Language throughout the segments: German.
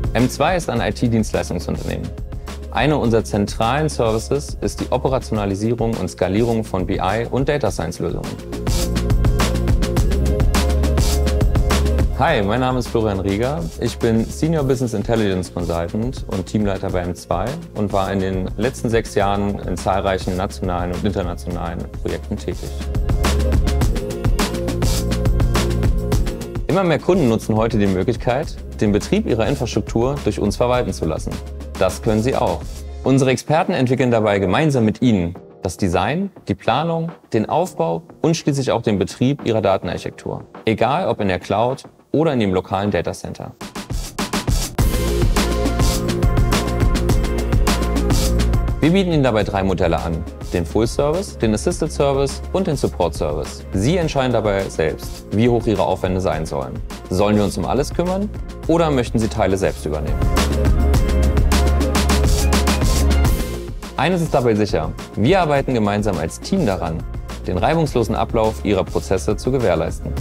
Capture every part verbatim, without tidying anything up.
M zwei ist ein I T-Dienstleistungsunternehmen. Einer unserer zentralen Services ist die Operationalisierung und Skalierung von B I und Data Science-Lösungen. Hi, mein Name ist Florian Rieger. Ich bin Senior Business Intelligence Consultant und Teamleiter bei M zwei und war in den letzten sechs Jahren in zahlreichen nationalen und internationalen Projekten tätig. Immer mehr Kunden nutzen heute die Möglichkeit, den Betrieb ihrer Infrastruktur durch uns verwalten zu lassen. Das können Sie auch. Unsere Experten entwickeln dabei gemeinsam mit Ihnen das Design, die Planung, den Aufbau und schließlich auch den Betrieb Ihrer Datenarchitektur. Egal ob in der Cloud oder in dem lokalen Datacenter. Wir bieten Ihnen dabei drei Modelle an: den Full Service, den Assisted Service und den Support Service. Sie entscheiden dabei selbst, wie hoch Ihre Aufwände sein sollen. Sollen wir uns um alles kümmern oder möchten Sie Teile selbst übernehmen? Eines ist dabei sicher: Wir arbeiten gemeinsam als Team daran, den reibungslosen Ablauf Ihrer Prozesse zu gewährleisten.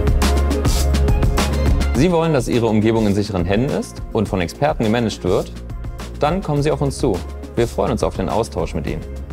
Sie wollen, dass Ihre Umgebung in sicheren Händen ist und von Experten gemanagt wird? Dann kommen Sie auf uns zu. Wir freuen uns auf den Austausch mit Ihnen.